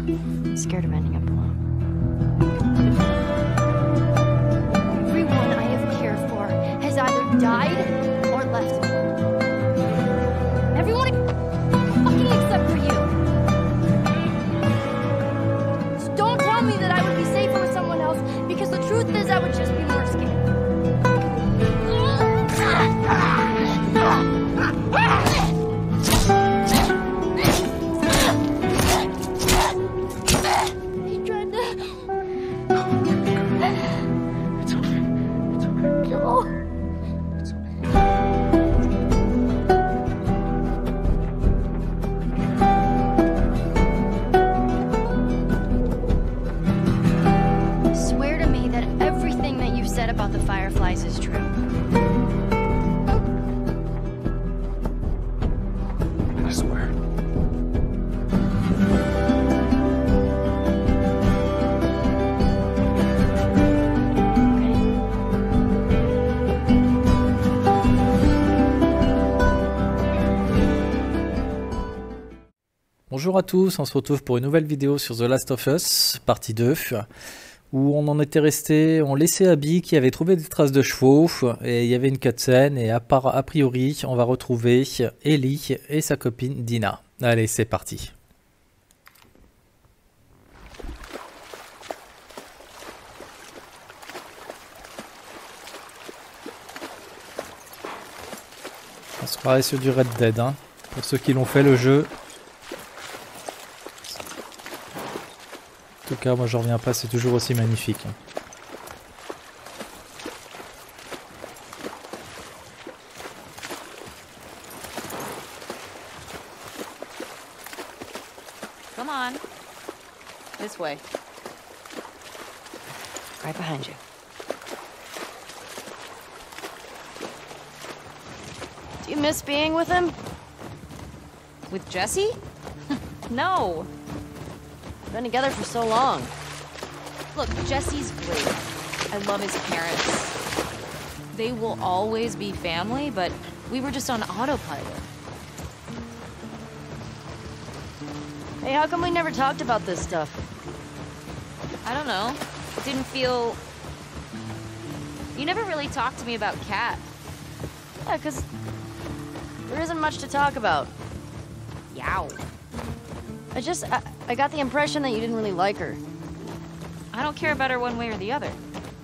I'm scared of ending up alone. Everyone I have cared for has either died or left me. Everyone fucking except for you. So don't tell me that I would be safer with someone else, because the truth is I would just be more scared. He tried to... It's okay. It's okay. kill. It's okay. Swear to me that everything that you've said about the Fireflies is true. I swear. Bonjour à tous, on se retrouve pour une nouvelle vidéo sur The Last of Us, partie 2, où on en était resté, on laissait Abby qui avait trouvé des traces de chevaux, et il y avait une cutscene, et a priori, on va retrouver Ellie et sa copine Dina. Allez, c'est parti. On se croirait sur du Red Dead, hein, pour ceux qui l'ont fait le jeu. En tout cas, moi je reviens pas, c'est toujours aussi magnifique. Come on. This way. Right behind you. Do you miss being with him? With Jesse? No. Been together for so long. Look, Jesse's great. I love his parents. They will always be family, but we were just on autopilot. Hey, how come we never talked about this stuff? I don't know. It didn't feel... You never really talked to me about Kat. Yeah, 'cause there isn't much to talk about. Yow. I got the impression that you didn't really like her. I don't care about her one way or the other.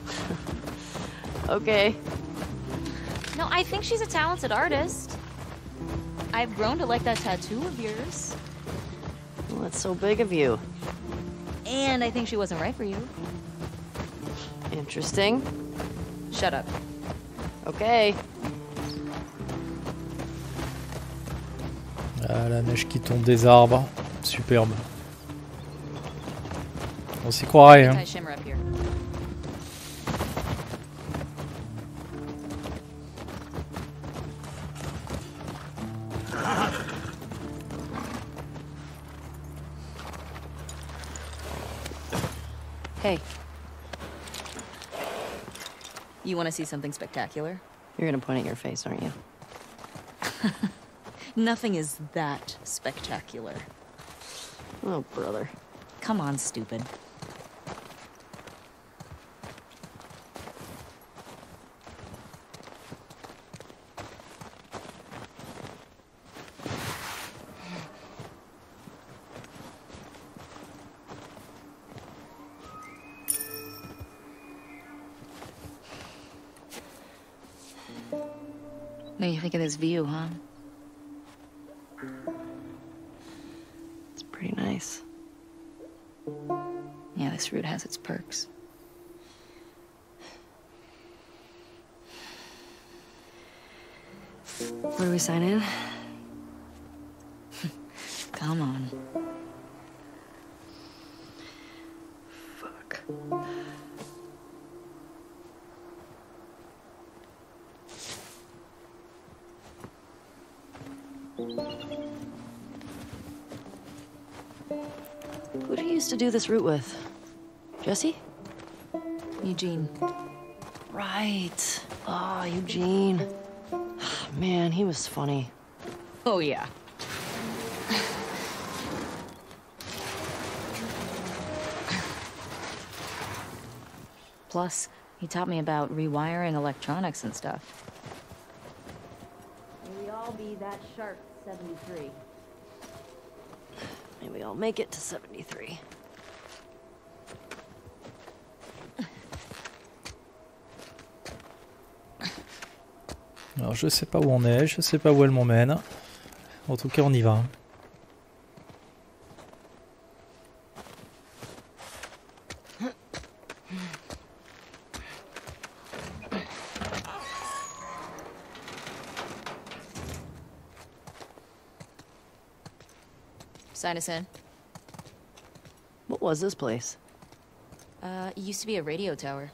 Okay. No, I think she's a talented artist. I've grown to like that tattoo of yours. Well, that's so big of you. And I think she wasn't right for you. Interesting. Shut up. Okay. Ah, la neige qui tombe des arbres, superbe. On s'y croirait, hein. Tie Shimmer up here. Hey, You want to see something spectacular? you're gonna point at your face, aren't you? Nothing is that spectacular. Oh, brother. Come on, stupid. What do you think of this view, huh? It's pretty nice. Yeah, this route has its perks. Where do we sign in? Come on. Fuck. Who do you used to do this route with? Jesse? Eugene. Right. Oh, Eugene. Man, he was funny. Oh, yeah. Plus, he taught me about rewiring electronics and stuff. May we all be that sharp 73. May we all make it to 73. Alors je sais pas où on est, je sais pas où elle m'emmène. En tout cas on y va. Sign us in. What was this place? It used to be a radio tower.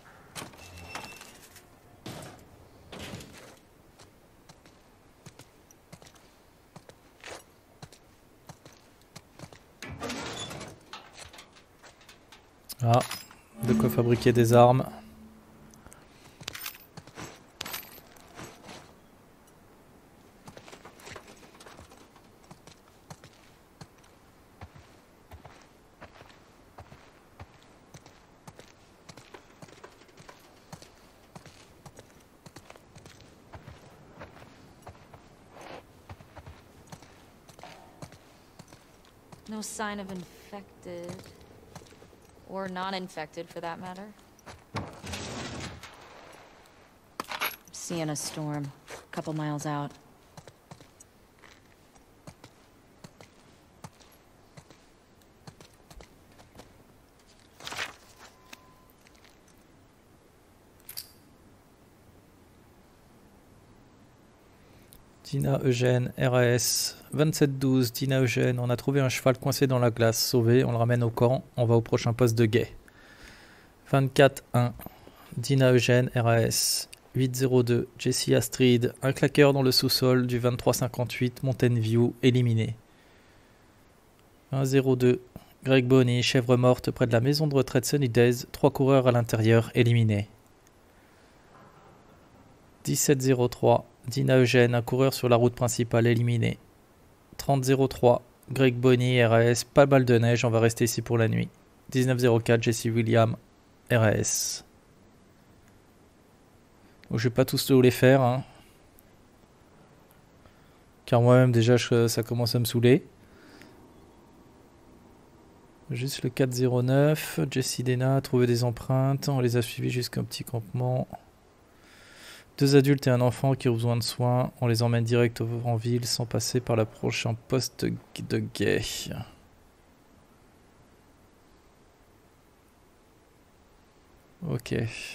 Ah, de quoi fabriquer des armes. No sign of infected. Or non-infected, for that matter. Seeing a storm, a couple miles out. Dina Eugène, RAS 2712, Dina Eugène, on a trouvé un cheval coincé dans la glace, sauvé, on le ramène au camp, on va au prochain poste de guet. 24-1, Dina Eugène, RAS 802, Jessie Astrid, un claqueur dans le sous-sol du 2358, Mountain View, éliminé. 102, Greg Bonny, chèvre morte près de la maison de retraite Sunny Days, 3 coureurs à l'intérieur, éliminés. 1703, Dina Eugène, un coureur sur la route principale, éliminé. 3003, Greg Bonny, RAS, pas de balle de neige, on va rester ici pour la nuit. 1904, Jesse William, RAS. Bon, je vais pas tous les faire, hein. Car moi-même déjà ça commence à me saouler. Juste le 409, Jesse Dena a trouvé des empreintes, on les a suivis jusqu'à un petit campement. 2 adultes et un enfant qui ont besoin de soins, on les emmène direct en ville sans passer par le prochain poste de guet. Ok.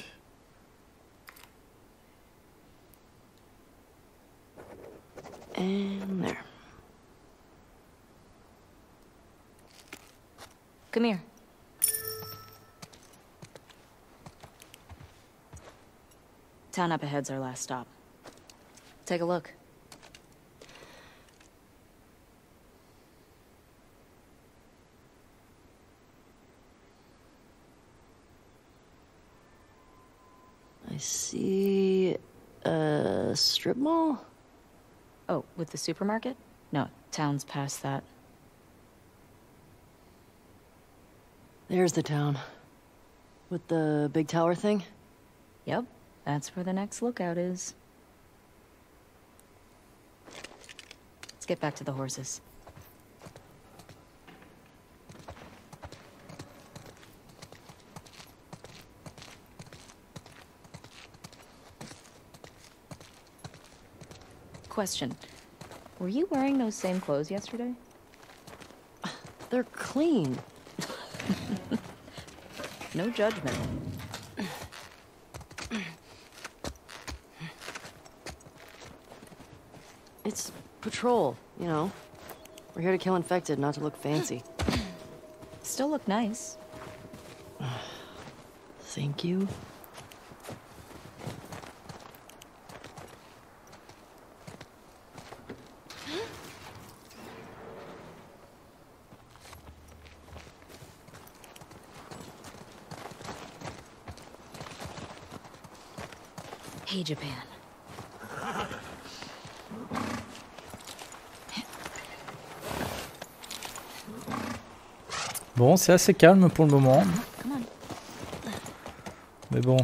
And there. Come here. Town up ahead's our last stop. Take a look. I see a strip mall? Oh, with the supermarket? No, town's past that. There's the town. With the big tower thing? Yep, that's where the next lookout is. Let's get back to the horses. Question. Were you wearing those same clothes yesterday? They're clean. No judgment. It's patrol, you know. We're here to kill infected, not to look fancy. Still look nice. Thank you. Hey, Japan. Bon, c'est assez calme pour le moment. Come on. Mais bon.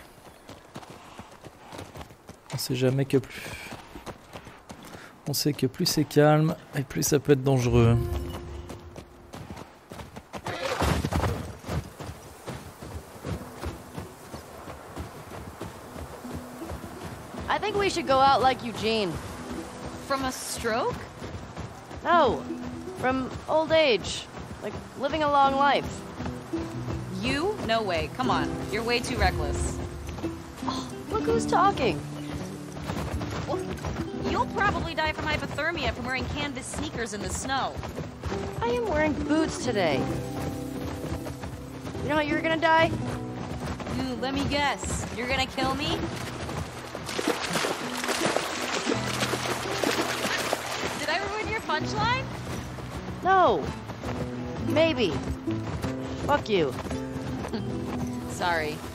On sait jamais que plus... On sait que plus c'est calme et plus ça peut être dangereux. I think we should go out like Eugene. From a stroke? No, from old age. Like living a long life. You? No way. Come on. You're way too reckless. Look who's talking. Well, you'll probably die from hypothermia from wearing canvas sneakers in the snow. I am wearing boots today. You know how you're gonna die? Ooh, let me guess. You're gonna kill me? Did I ruin your punchline? No. Maybe. Fuck you. Sorry.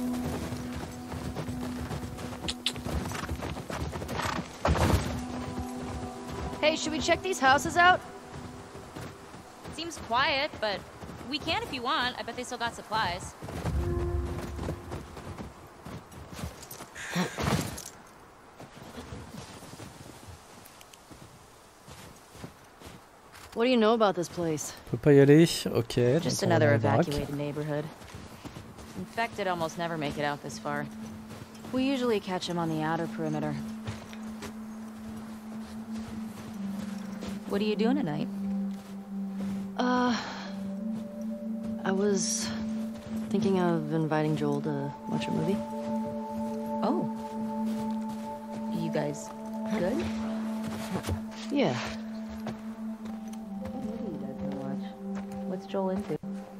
Hey, should we check these houses out? Seems quiet, but we can if you want. I bet they still got supplies. What do you know about this place? On peut pas y aller. Ok. Just donc on va another dans la baraque. evacuated neighborhood. Infected almost never make it out this far. We usually catch them on the outer perimeter. What are you doing tonight? I was thinking of inviting Joel to watch a movie. Oh. You guys good? Yeah. What movie you guys gonna watch? What's Joel into?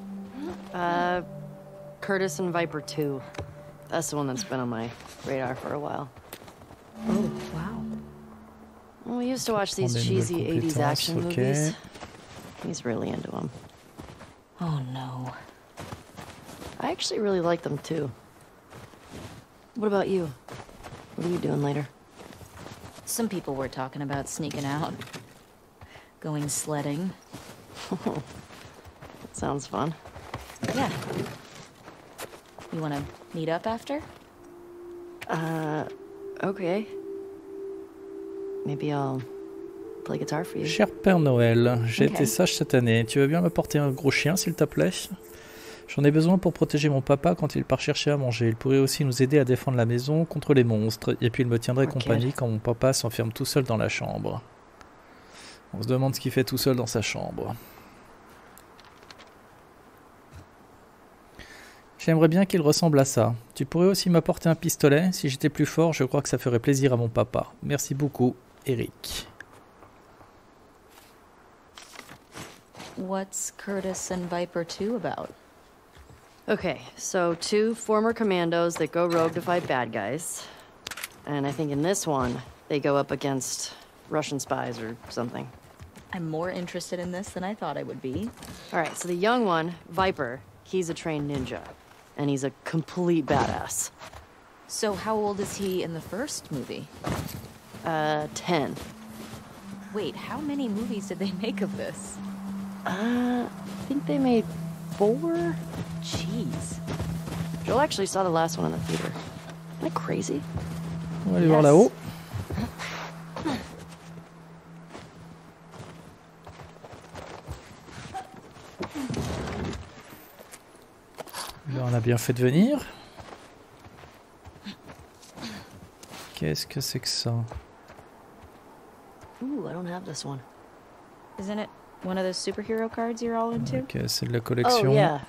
Curtis and Viper 2. That's the one that's been on my radar for a while. Oh, wow. Well, we used to watch these Prendre des cheesy nouvelles 80s action compétences, ok. movies. He's really into them. Oh no. I actually really like them too. What about you? What are you doing later? Some people were talking about sneaking out. Going sledding. That sounds fun. Yeah. You wanna meet up after? Okay. Maybe I'll play guitar for you. Cher Père Noël, j'ai Ok. été sage cette année. Tu veux bien m'apporter un gros chien, s'il te plaît? J'en ai besoin pour protéger mon papa quand il part chercher à manger. Il pourrait aussi nous aider à défendre la maison contre les monstres. Et puis il me tiendrait Ok. compagnie quand mon papa s'enferme tout seul dans la chambre. On se demande ce qu'il fait tout seul dans sa chambre. J'aimerais bien qu'il ressemble à ça. Tu pourrais aussi m'apporter un pistolet? Si j'étais plus fort, je crois que ça ferait plaisir à mon papa. Merci beaucoup, Eric. What's Curtis and Viper 2 about? Okay, so 2 former commandos that go rogue to fight bad guys. And I think in this one, they go up against Russian spies or something. I'm more interested in this than I thought I would be. All right, so the young one, Viper, he's a trained ninja. And he's a complete badass. So how old is he in the first movie? 10. Wait, how many movies did they make of this? I think they made 4? Jeez. Joel actually saw the last one in the theater. Isn't that crazy? On va aller voir là-haut. Là, on a bien fait de venir. Qu'est-ce que c'est que ça? Ooh, I don't have this one. Isn't it one of those superhero cards you're all into? Ok, c'est de la collection. Oh, yeah.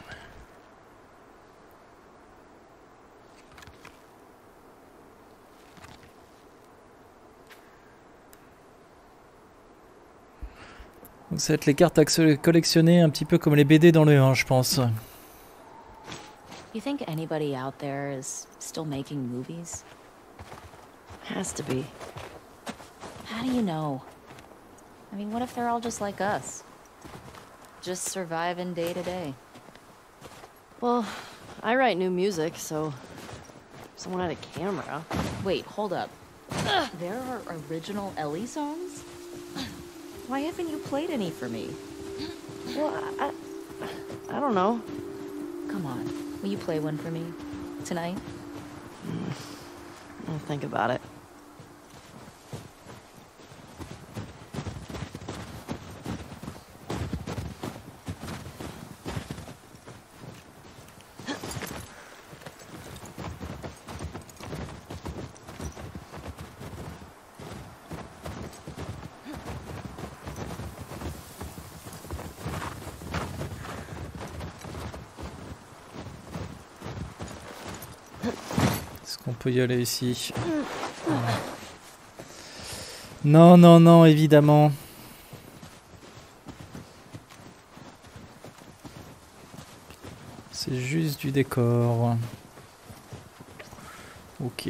Donc ça va être les cartes à collectionner un petit peu comme les BD dans le 1, je pense. You think anybody out there is still making movies? Has to be. How do you know? I mean, what if they're all just like us? Just surviving day to day. Well, I write new music, so if someone had a camera. Wait, hold up. There are original Ellie songs? Why haven't you played any for me? Well, I don't know. Come on, will you play one for me? tonight? I'll think about it. Est-ce qu'on peut y aller ici? Non, non, non, évidemment. C'est juste du décor. Ok.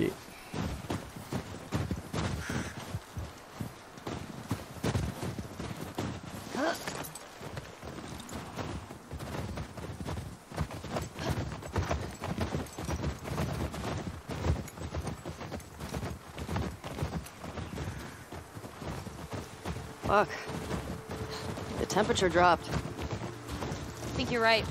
Fuck. The temperature dropped. I think you're right.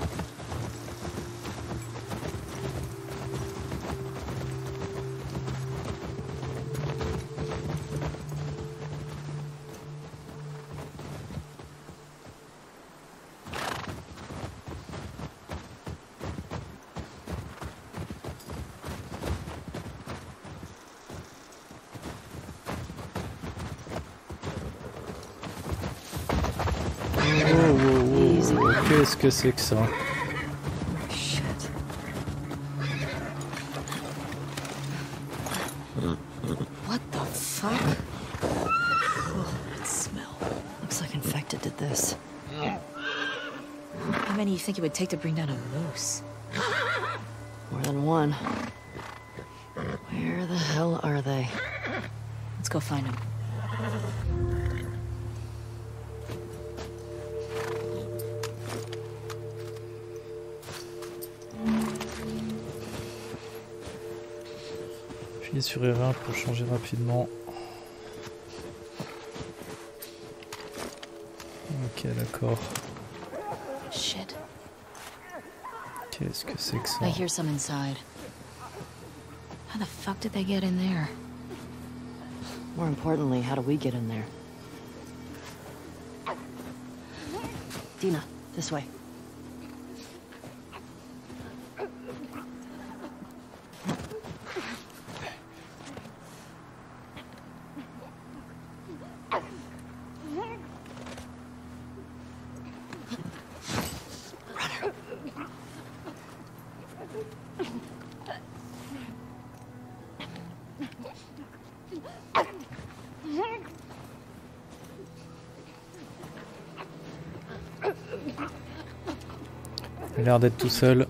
Qu'est-ce que c'est que ça? Shit. What the fuck? Oh, that smell. Looks like infected did this. How many do you think it would take to bring down a moose? More than one. Where the hell are they? Let's go find them. Appuyez sur R1 pour changer rapidement. Ok, d'accord. Shit. Qu'est-ce que c'est que ça? I hear some inside. How the fuck did they get in there? More importantly, how do we get in there? Dina, this way. Il a l'air d'être tout seul.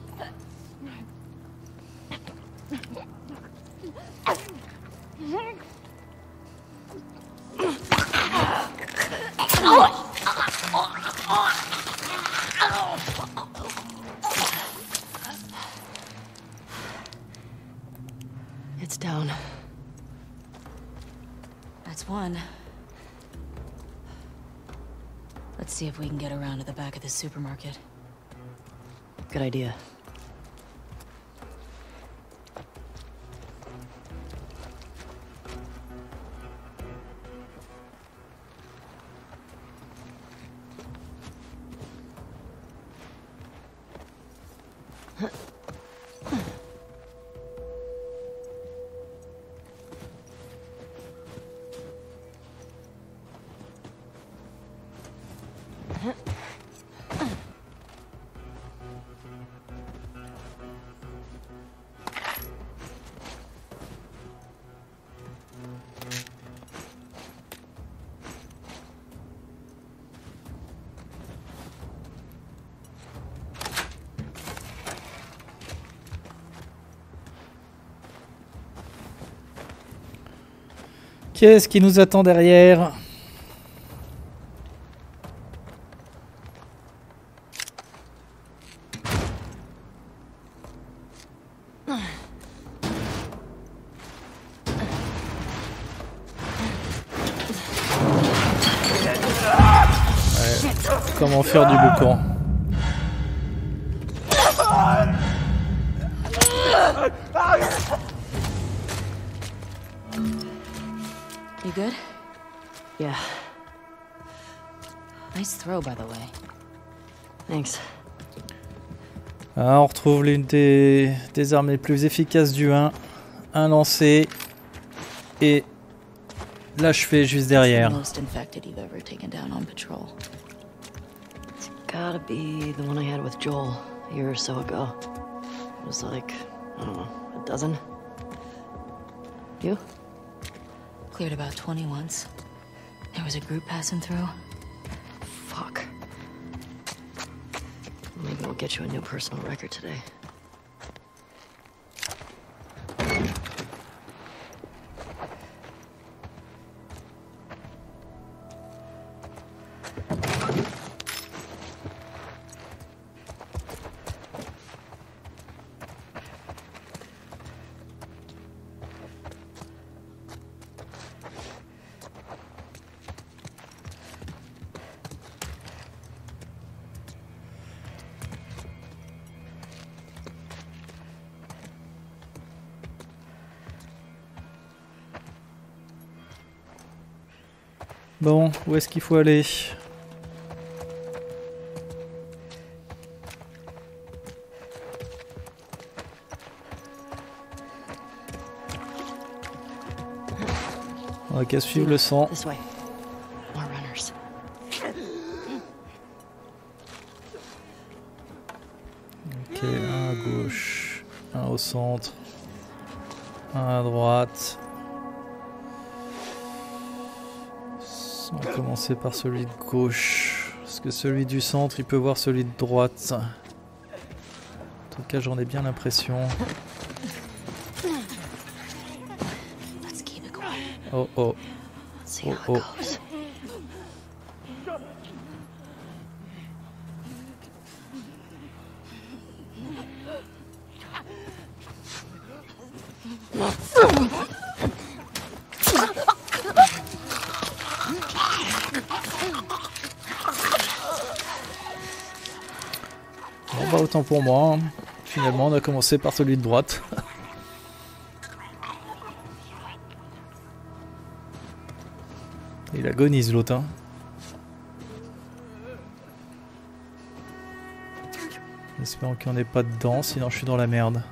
It's down. That's one. Let's see if we can get around to the back of the supermarket. Good idea. Qu'est-ce qui nous attend derrière? Comment faire du boucan? good? Yeah, Nice throw, by the way. thanks. Ah, on retrouve l'une des armes les plus efficaces du 1. Un lancé et l'achever juste derrière. Most infected you've ever taken down on patrol. It's gotta be the one I had with Joel a year or so ago. It was like, I don't know, a dozen? You? Cleared about 20 once. There was a group passing through. Fuck. Maybe we'll get you a new personal record today. Bon, où est-ce qu'il faut aller? On n'a qu'à suivre le sang. This way. More runners. Ok, un à gauche, un au centre, un à droite. On va commencer par celui de gauche, parce que celui du centre, il peut voir celui de droite. En tout cas, j'en ai bien l'impression. Let's keep it quiet. Oh oh, Let's see oh how it oh. goes. Bon bah autant pour moi. Finalement, on a commencé par celui de droite. Il agonise l'autre, hein. Espérons qu'il n'y en ait pas dedans, sinon je suis dans la merde.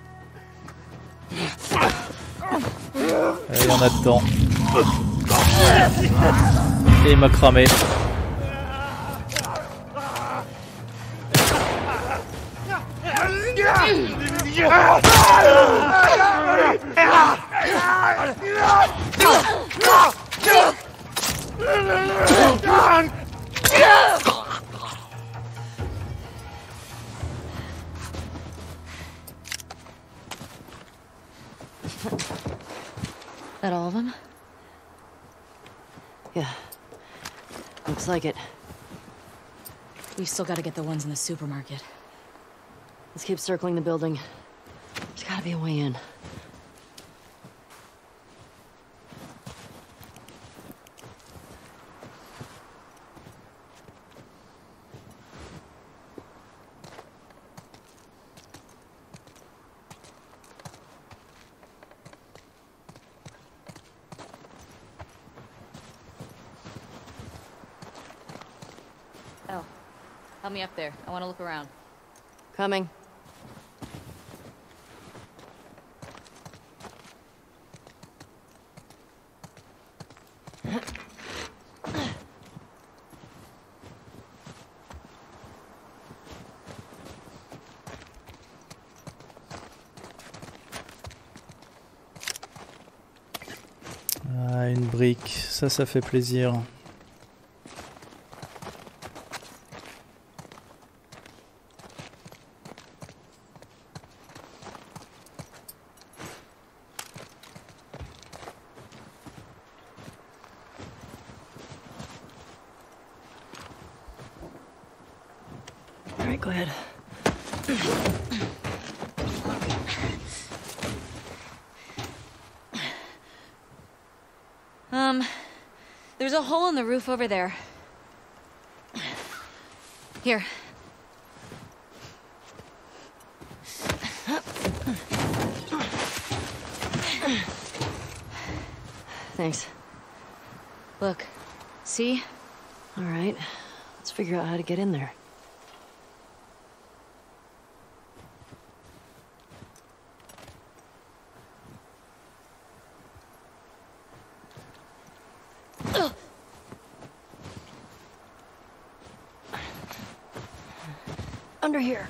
Il y en a dedans. Et il m'a cramé. That all of them? Yeah. Looks like it. We've still got to get the ones in the supermarket. Let's keep circling the building. There's gotta be a way in. Oh, help me up there. I want to look around. Coming. Ah, une brique, ça fait plaisir. All right, go ahead. There's a hole in the roof over there. Here. Thanks. Look, see? All right, let's figure out how to get in there. Under here.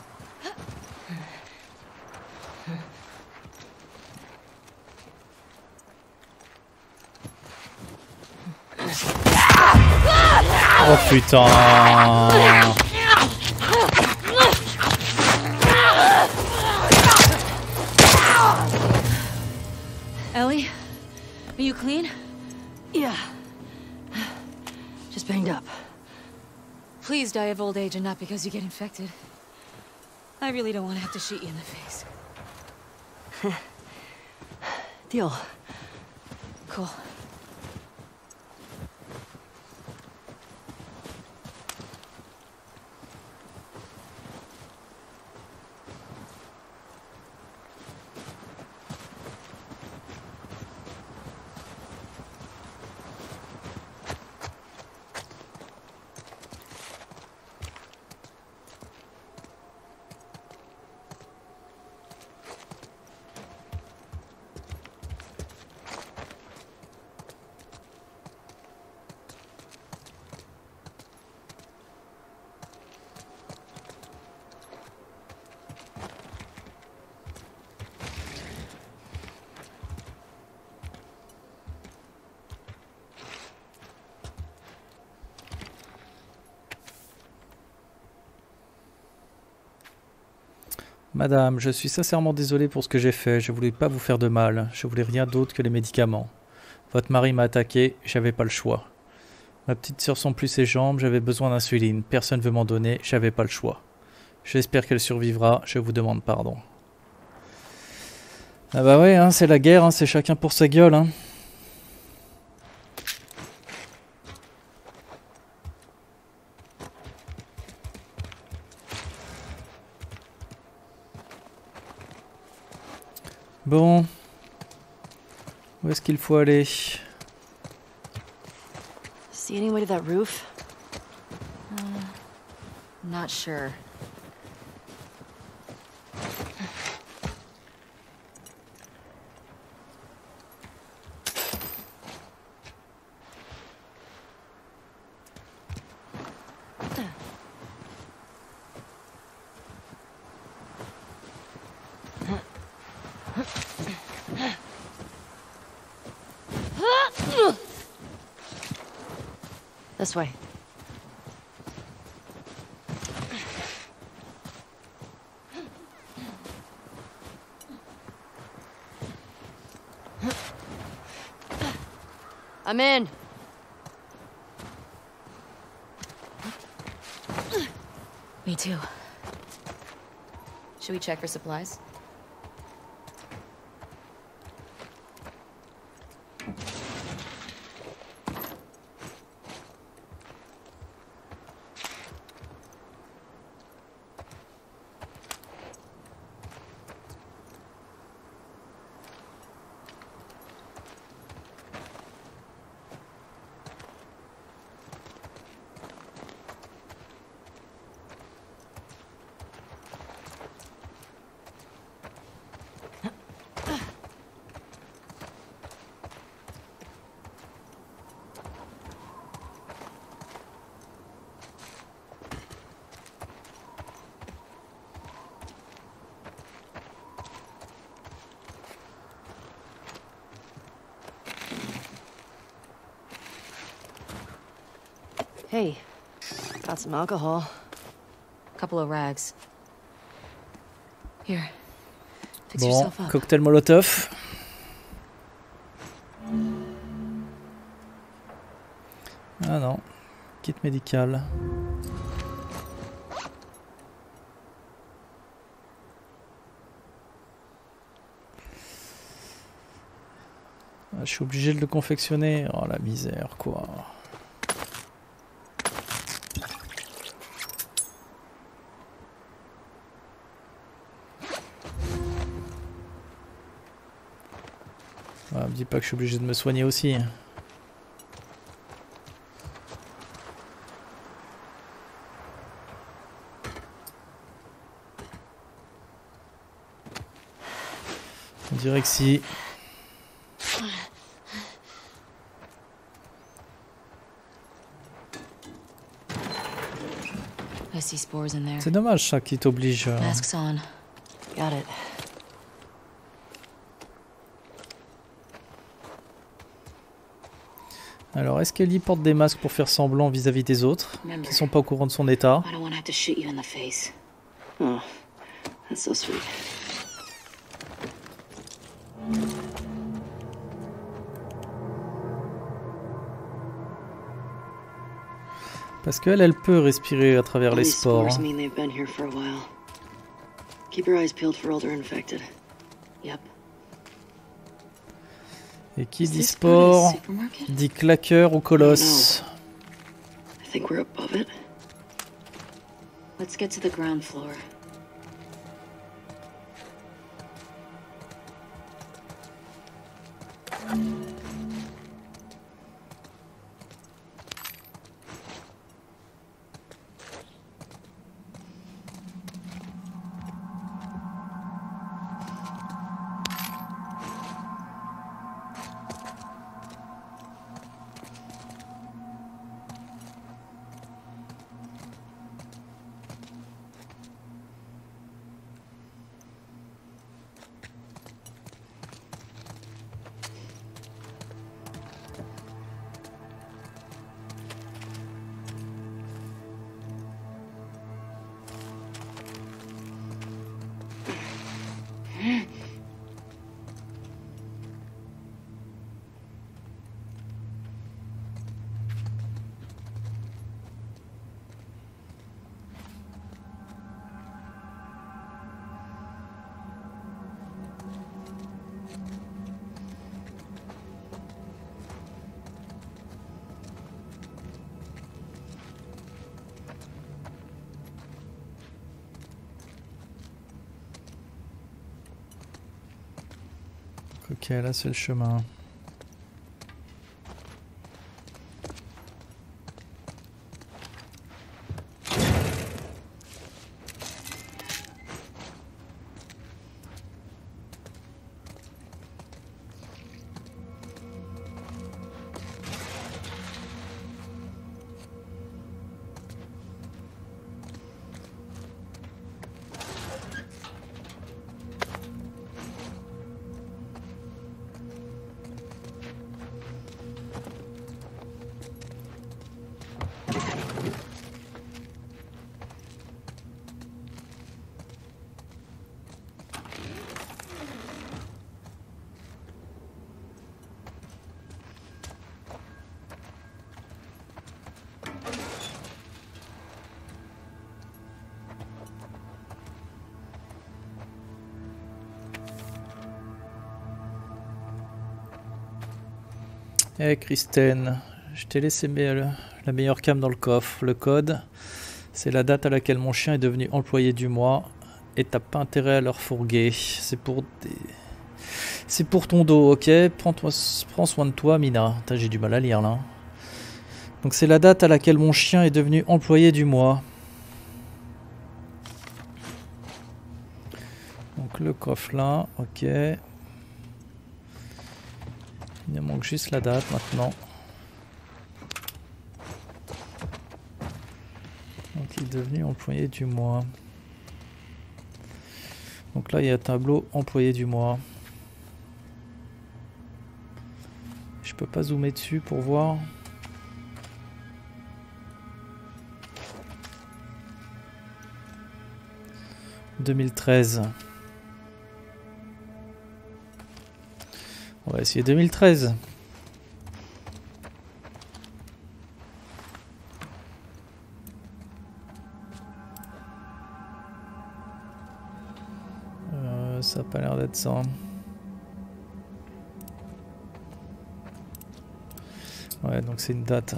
Oh putain. Ellie, are you clean? Yeah. Just banged up. Please die of old age and not because you get infected. I really don't want to have to shoot you in the face. Deal. Cool. Madame, je suis sincèrement désolé pour ce que j'ai fait. Je voulais pas vous faire de mal. Je voulais rien d'autre que les médicaments. Votre mari m'a attaqué, j'avais pas le choix. Ma petite sœur sans plus ses jambes, j'avais besoin d'insuline. Personne veut m'en donner, j'avais pas le choix. J'espère qu'elle survivra, je vous demande pardon. Ah bah ouais, hein, c'est la guerre, hein, c'est chacun pour sa gueule. Hein. Bon, où est-ce qu'il faut aller? See any way to that roof? Not sure. This way. I'm in. Me too. Should we check for supplies? Hey, got some alcohol. Couple of rags. Here. Fix Bon, yourself up. cocktail Molotov. Ah non, kit médical. Ah, je suis obligé de le confectionner. Oh la misère quoi. Ah, me dis pas que je suis obligé de me soigner aussi. dirait que si. I see spores in there. C'est dommage ça qui t'oblige. Masks on. Got it. Alors, est-ce qu'Ellie porte des masques pour faire semblant vis-à-vis des autres, qui sont pas au courant de son état? I don't want to have to shoot you in the face. Oh, that's so sweet. Parce qu'elle, elle peut respirer à travers les These spores. spores mean they've been here for a while. Keep your eyes peeled for older infected. Yep. Et qui Is dit this part of the spore, supermarket? dit claqueur ou colosse. I think we're above it. Let's get to the ground floor. Ok, là c'est le chemin. Eh Kristen, je t'ai laissé la meilleure cam dans le coffre. Le code, c'est la date à laquelle mon chien est devenu employé du mois. Et t'as pas intérêt à leur fourguer. C'est pour ton dos, ok? Prends soin de toi, Mina. J'ai du mal à lire là. Donc c'est la date à laquelle mon chien est devenu employé du mois. Donc le coffre là, ok. Il manque juste la date maintenant. Donc il est devenu employé du mois. Donc là il y a un tableau employé du mois. Je peux pas zoomer dessus pour voir. « 2013 ». On va essayer 2013. Ça a pas l'air d'être ça. Ouais, donc c'est une date.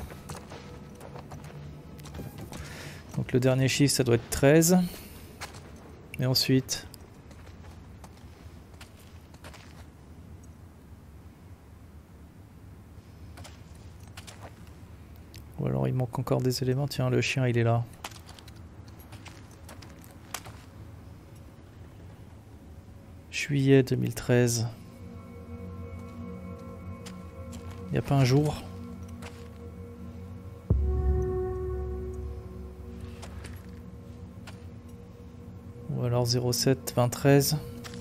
Donc le dernier chiffre, ça doit être 13. Et ensuite... Ou alors il manque encore des éléments. Tiens, le chien il est là. Juillet 2013. Il n'y a pas un jour? Ou alors 07-2013.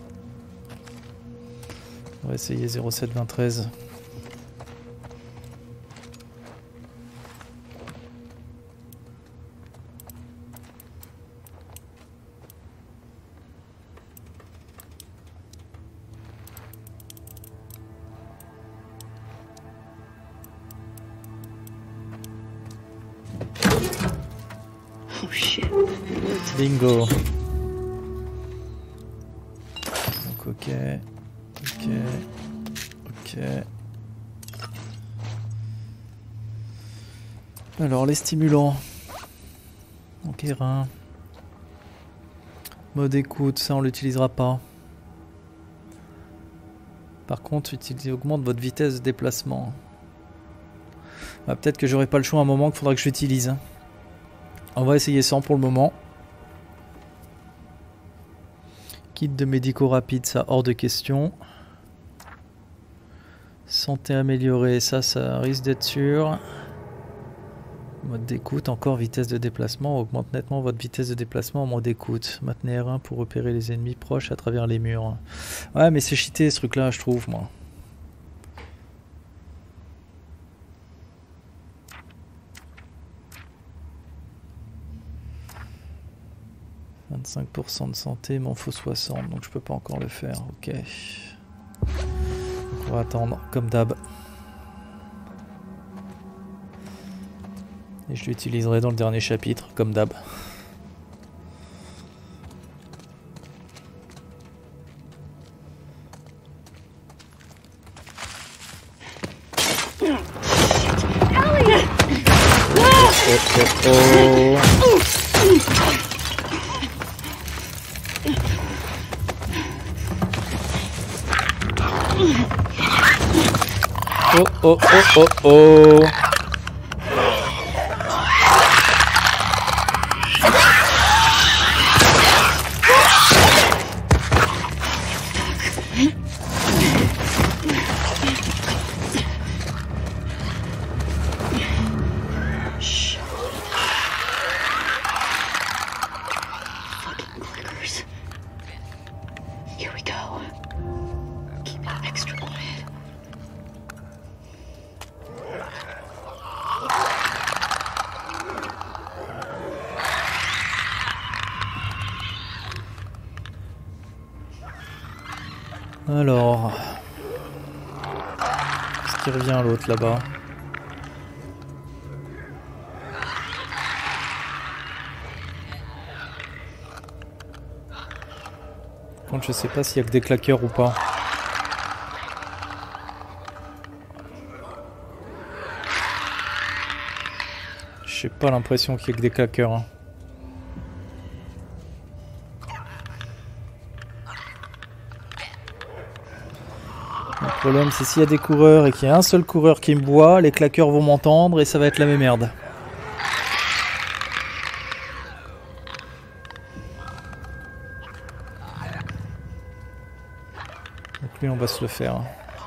On va essayer 07-2013. Oh shit. Bingo. Donc ok. Ok. Ok. Alors les stimulants. Ok, rein. Mode écoute, ça on l'utilisera pas. Par contre, augmente votre vitesse de déplacement. Ah, peut-être que j'aurai pas le choix à un moment qu'il faudra que j'utilise. On va essayer sans pour le moment. Kit de médicaux rapides, ça hors de question. Santé améliorée, ça risque d'être sûr. Mode d'écoute, encore vitesse de déplacement. Augmente nettement votre vitesse de déplacement en mode d'écoute. Maintenez R1 pour repérer les ennemis proches à travers les murs. Ouais, mais c'est cheaté ce truc-là, je trouve, moi. « 25% de santé, m'en faut 60, donc je peux pas encore le faire. Ok. Donc on va attendre, comme d'hab. Et je l'utiliserai dans le dernier chapitre, comme d'hab. Oh oh oh oh oh. Fucking clickers. Here we go. Keep it extra quiet. Alors, est-ce qu'il revient l'autre là-bas? Par contre, je sais pas s'il y a que des claqueurs ou pas. J'ai pas l'impression qu'il y ait que des claqueurs. Hein. Le problème, c'est s'il y a des coureurs et qu'il y a un seul coureur qui me voit, les claqueurs vont m'entendre et ça va être la même merde. Donc lui, on va se le faire.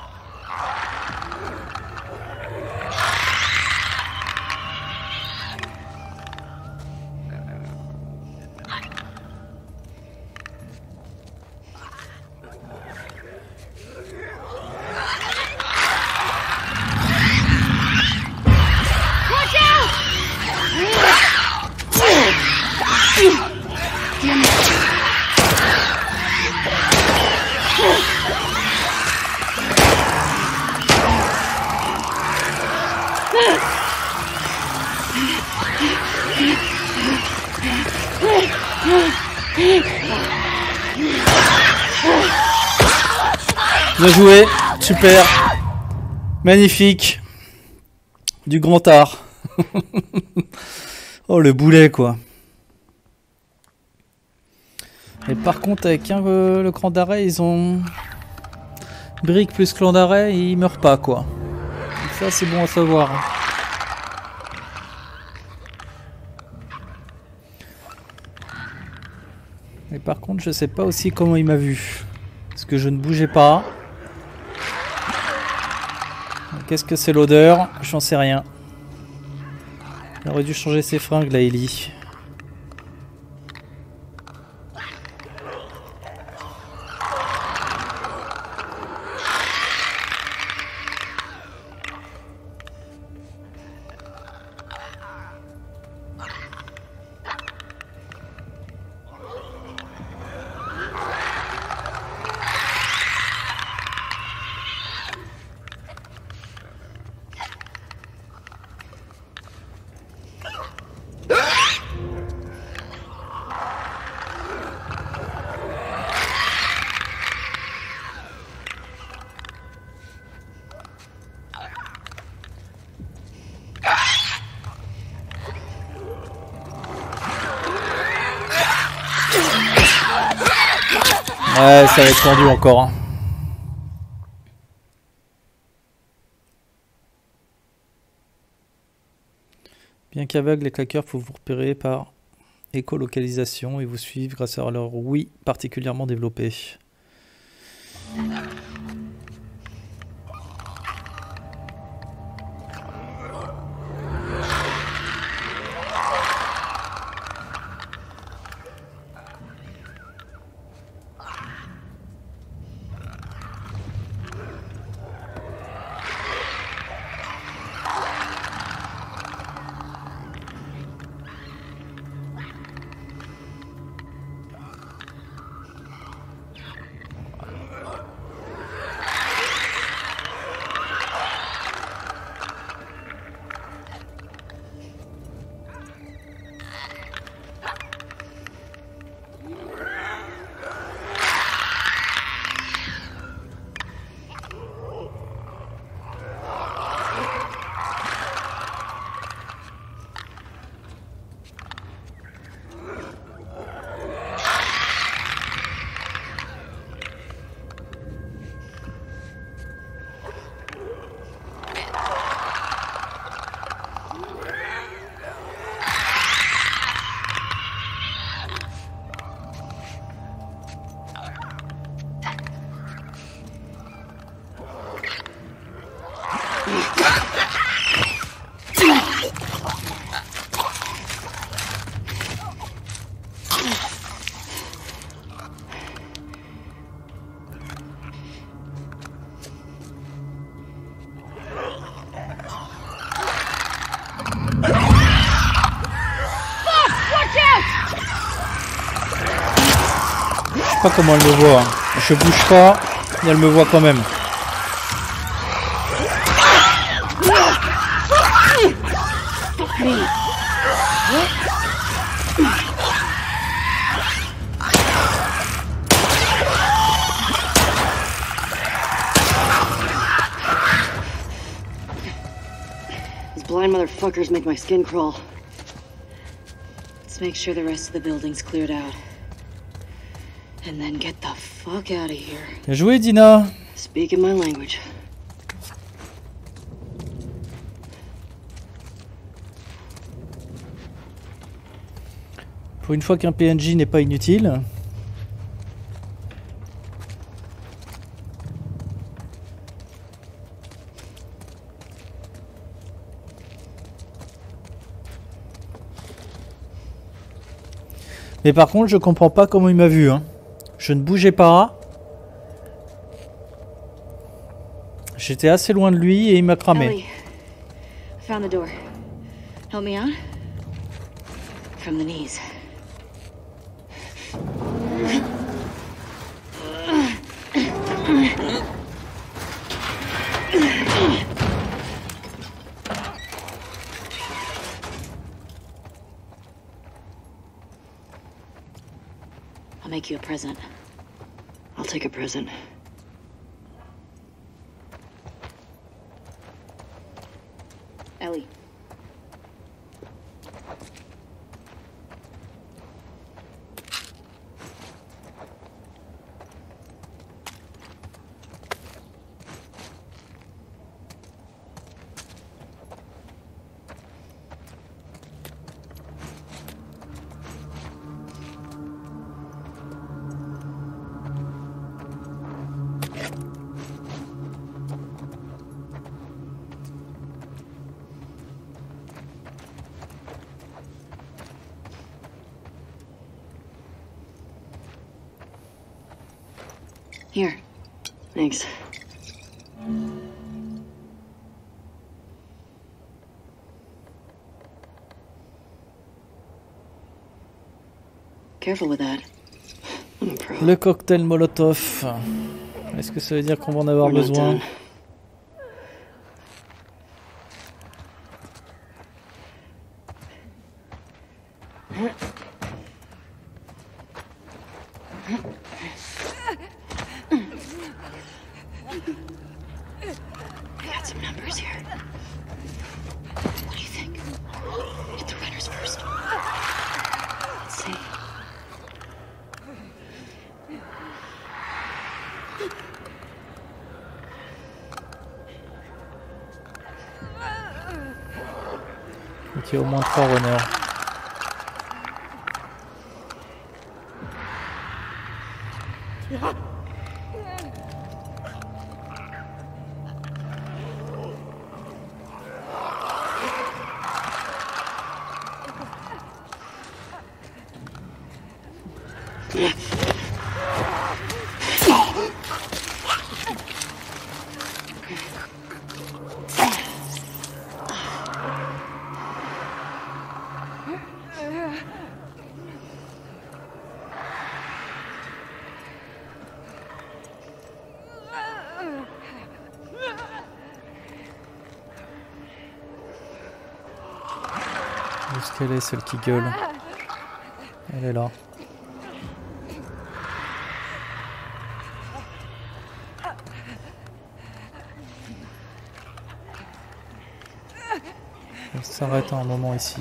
Bien joué, super, magnifique, du grand art. Oh le boulet quoi. Et par contre avec le cran d'arrêt ils ont brique plus clan d'arrêt ils meurent pas quoi. Donc ça c'est bon à savoir. Et par contre je sais pas aussi comment il m'a vu. Parce que je ne bougeais pas. Qu'est-ce que c'est l'odeur? J'en sais rien. Il aurait dû changer ses fringues, la Ellie. Ouais, ça va être tendu encore. Hein. Bien qu'aveugle, les claqueurs peuvent vous repérer par écolocalisation et vous suivre grâce à leur ouïe particulièrement développée. Je sais pas comment elle me voit. Je bouge pas, mais elle me voit quand même. These blind motherfuckers make my skin crawl. Let's make sure the rest of the building's cleared out. And then get the fuck out of here. Bien joué, Dina. Speaking my language. Pour une fois qu'un PNJ n'est pas inutile. Mais par contre, je comprends pas comment il m'a vu. Hein. Je ne bougeais pas. J'étais assez loin de lui et il m'a cramé. Ellie, I found the door. Help me out? From the knees. I'll make you a present. I'll take a present. Ellie. Here. Thanks. Careful with that. I'm a pro. Le cocktail Molotov. Est-ce que ça veut dire qu'on va en avoir We're not besoin? done. We got some numbers here. What do you think? Hit the runners first. Let's see. Donc il y a au moins 3 runners. Où est-ce qu'elle est, celle qui gueule? Elle est là. Elle s'arrête un moment ici.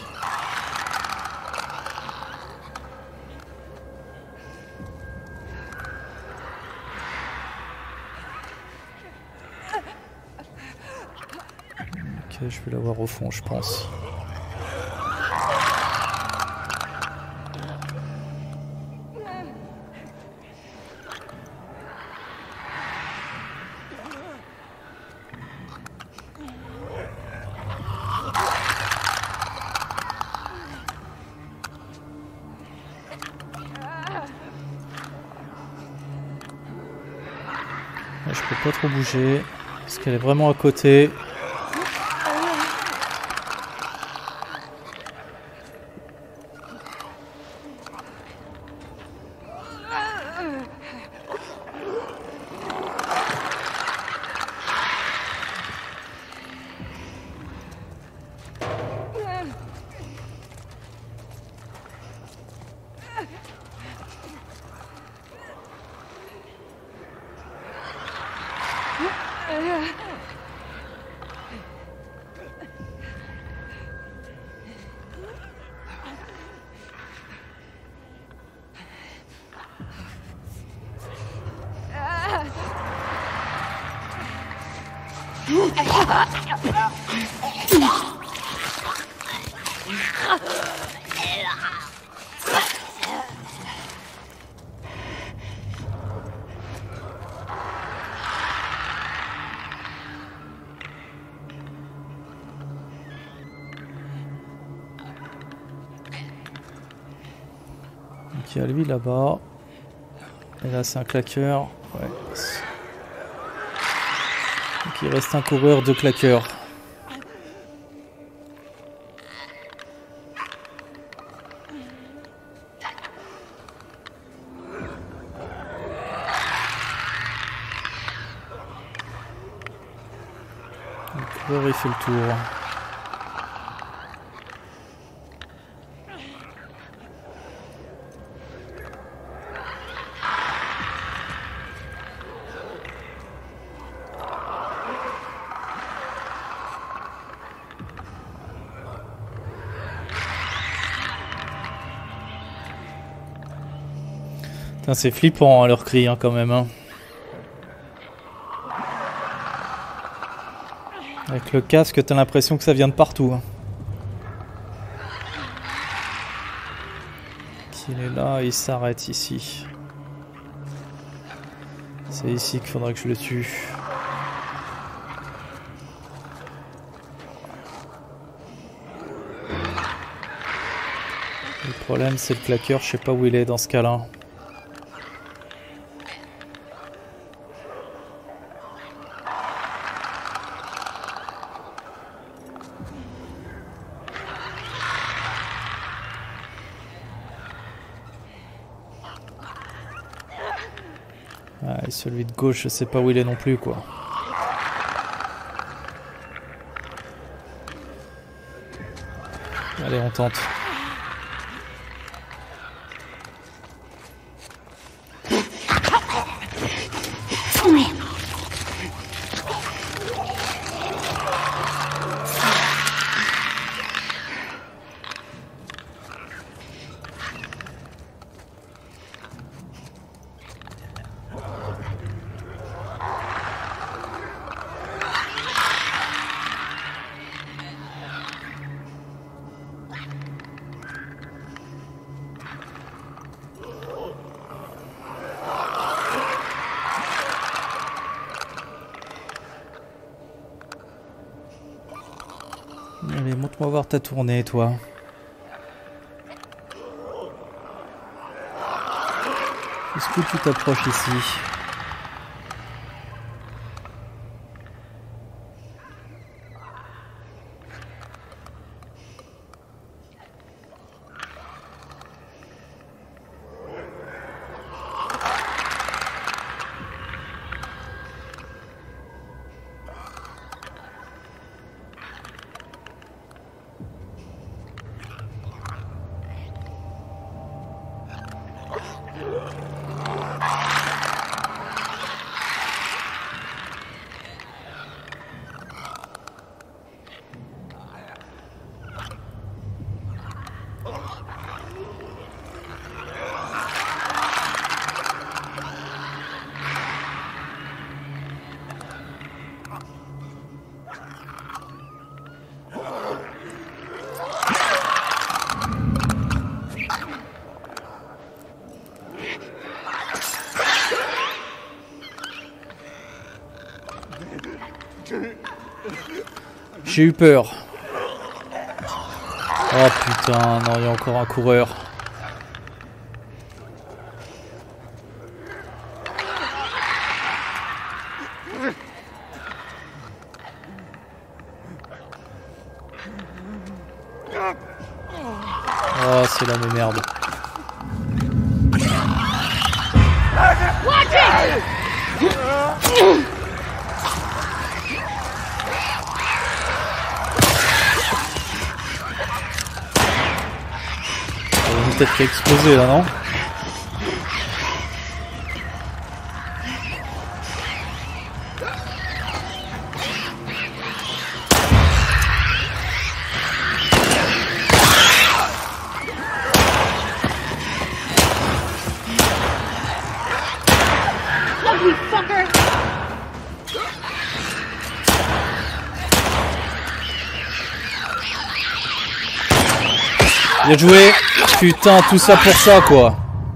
Ok, je vais la voir au fond, je pense. Là, je peux pas trop bouger parce qu'elle est vraiment à côté. Donc il y a lui là-bas. Et là c'est un claqueur. Ouais. Donc il reste un coureur, 2 claqueurs. Le coureur il fait le tour. C'est flippant hein, leur cri hein, quand même. Hein. Avec le casque, t'as l'impression que ça vient de partout. Hein. Il est là, il s'arrête ici. C'est ici qu'il faudra que je le tue. Le problème c'est le claqueur, je sais pas où il est dans ce cas-là. Ah, et celui de gauche, je sais pas où il est non plus, quoi. Allez, on tente. Allez, montre-moi voir ta tournée, toi. Est-ce que tu t'approches ici? J'ai eu peur. Oh putain, non, il y a encore un coureur. Oh, c'est la même merde. Peut-être qu'il a explosé là, non? Bien joué. Putain, tout ça pour ça, quoi.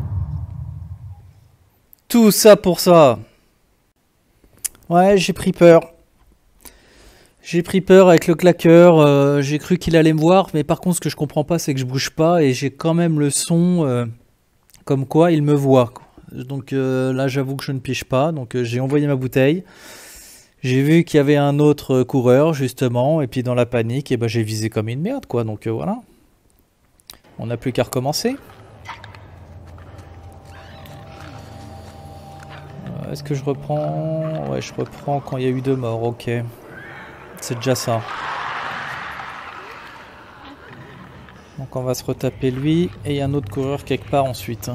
Tout ça pour ça. Ouais, j'ai pris peur. J'ai pris peur avec le claqueur. J'ai cru qu'il allait me voir. Mais par contre, ce que je comprends pas, c'est que je bouge pas. Et j'ai quand même le son comme quoi il me voit, quoi. Donc là, j'avoue que je ne pige pas. Donc j'ai envoyé ma bouteille. J'ai vu qu'il y avait un autre coureur, justement. Et puis dans la panique, et ben, j'ai visé comme une merde, quoi. Donc voilà. On n'a plus qu'à recommencer. Est-ce que je reprends? Ouais, je reprends quand il y a eu 2 morts, ok. C'est déjà ça. Donc on va se retaper lui, et il y a un autre coureur quelque part ensuite.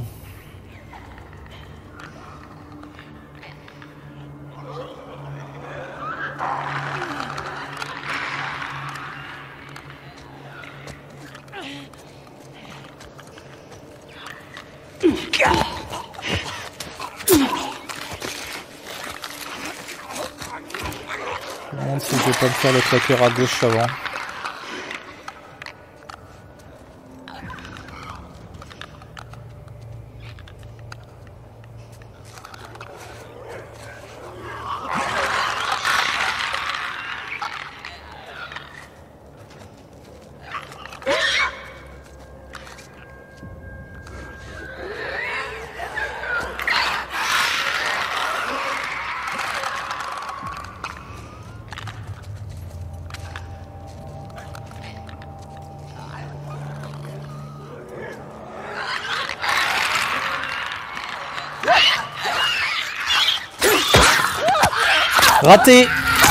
Je me demande si je vais pas me faire le claqueur à gauche avant. Raté.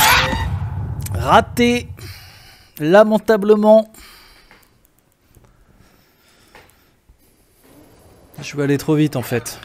Raté. Lamentablement. Je vais aller trop vite en fait.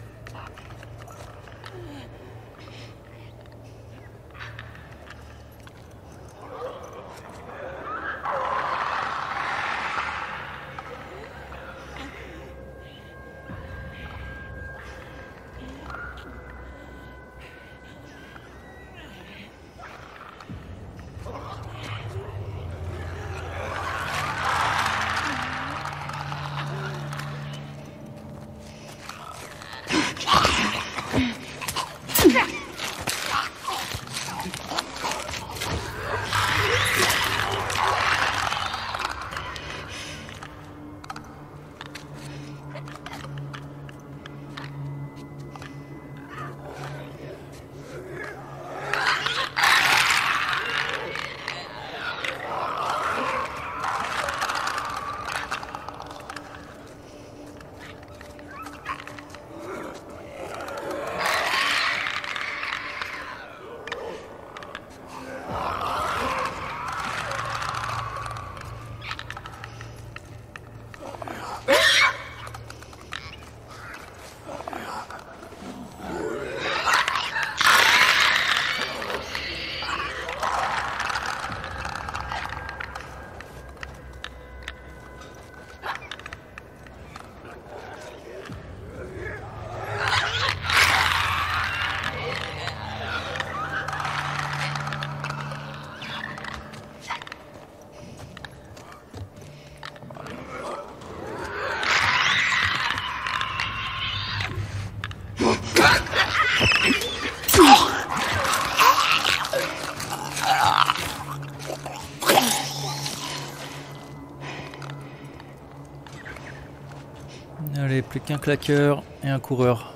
Allez, plus qu'un claqueur et un coureur.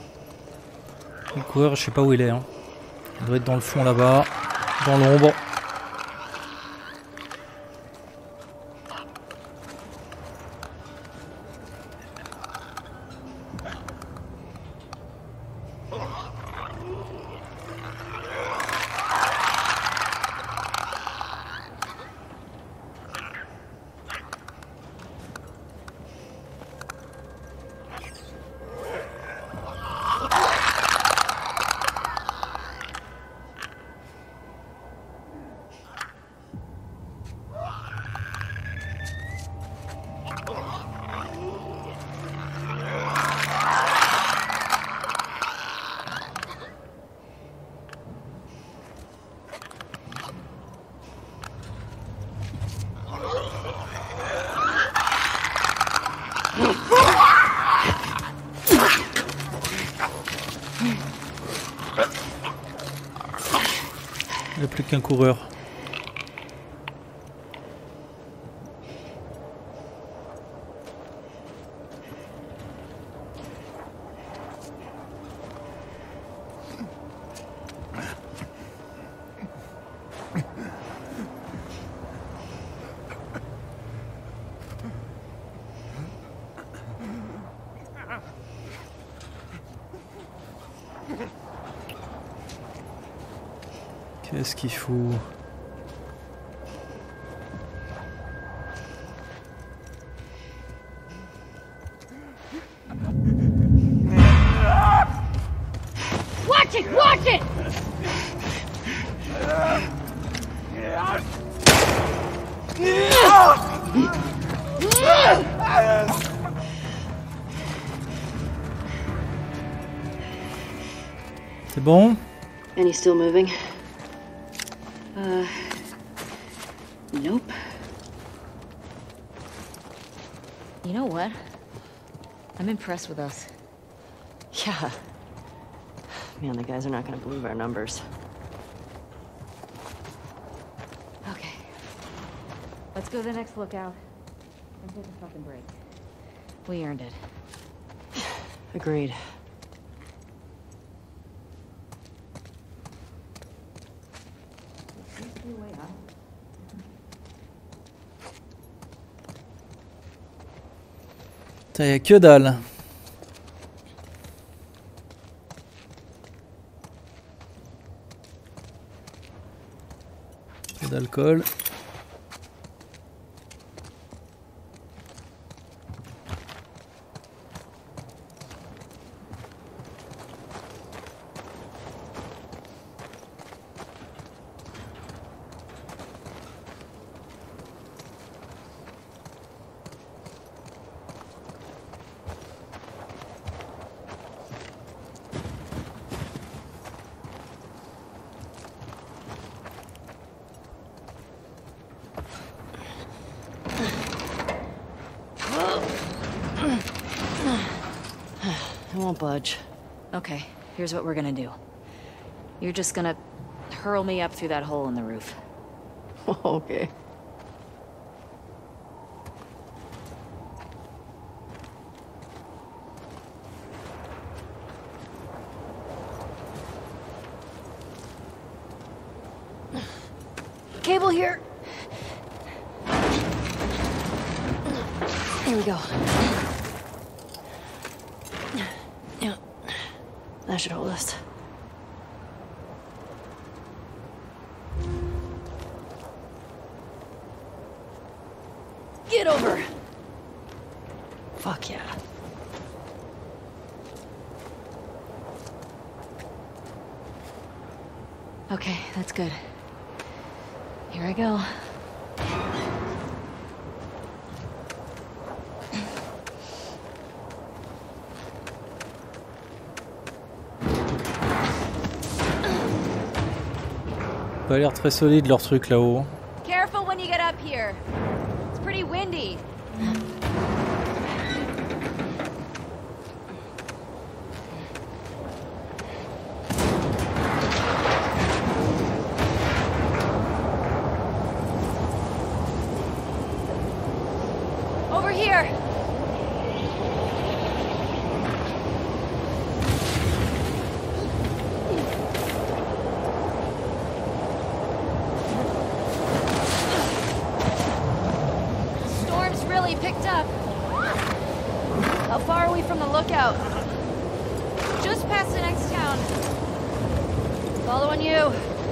Le coureur, je sais pas où il est. Hein. Il doit être dans le fond là-bas, dans l'ombre. Il n'y a plus qu'un coureur. Qu'est-ce qu'il faut? Watch it! Watch it! C'est bon? And he's still moving? Nope. You know what? I'm impressed with us. Yeah. Man, the guys are not gonna believe our numbers. Okay. Let's go to the next lookout and take a fucking break. We earned it. Agreed. Putain, y a que dalle. d'alcool. I won't budge. Okay, here's what we're gonna do. You're just gonna hurl me up through that hole in the roof. Okay. Cable here. Here we go. Yeah, that should hold us. Get over. Fuck yeah. Okay, that's good. Here I go. Pas l'air très solide leur truc là-haut. Careful when you get up here. It's pretty windy. Over here. Storm's really picked up. How far are we from the lookout? Just past the next town. Following you.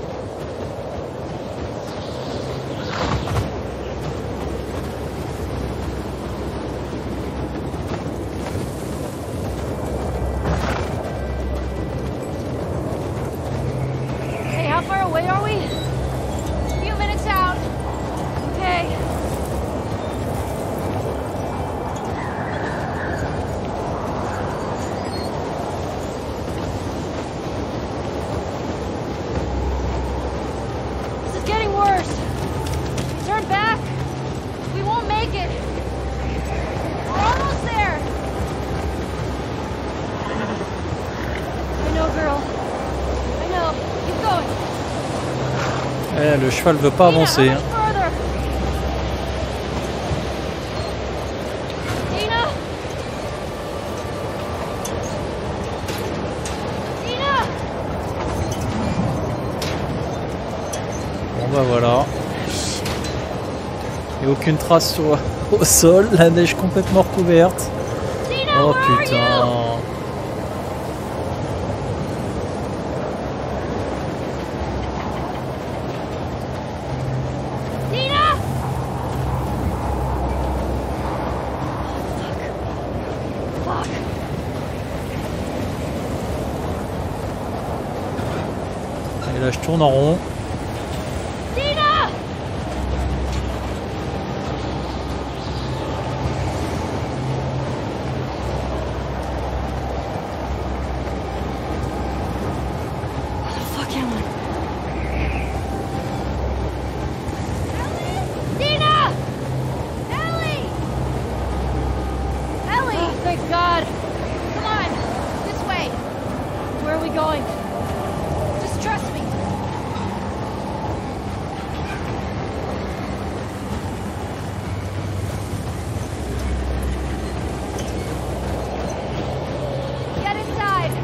Hey, how far away are we? A few minutes out. Okay. This is getting worse. Turn back. We won't make it. We're almost there. I know, girl. I know. Keep going. Eh, le cheval veut pas avancer. Dina, Hein. how much further? Dina? Dina? Bon bah voilà. Et aucune trace au sol, la neige complètement recouverte. Dina, Oh where are you? putain. Dina? Fuck. Et là je tourne en rond. Dina! Fuck am I? Dina! Ellie! Ellie! Oh, thank God. Come on! This way! Where are we going? Just trust me. Get inside!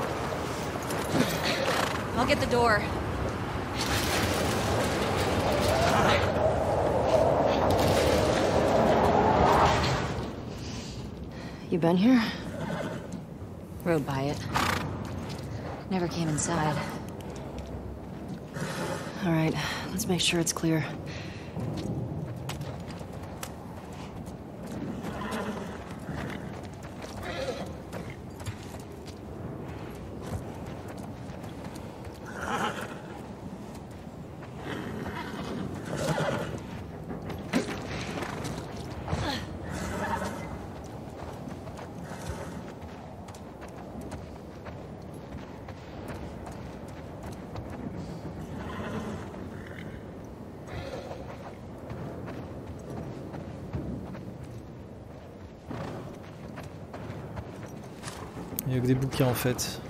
I'll get the door. You been here? Rode by it. Never came inside. All right, let's make sure it's clear. Il y a que des bouquins en fait.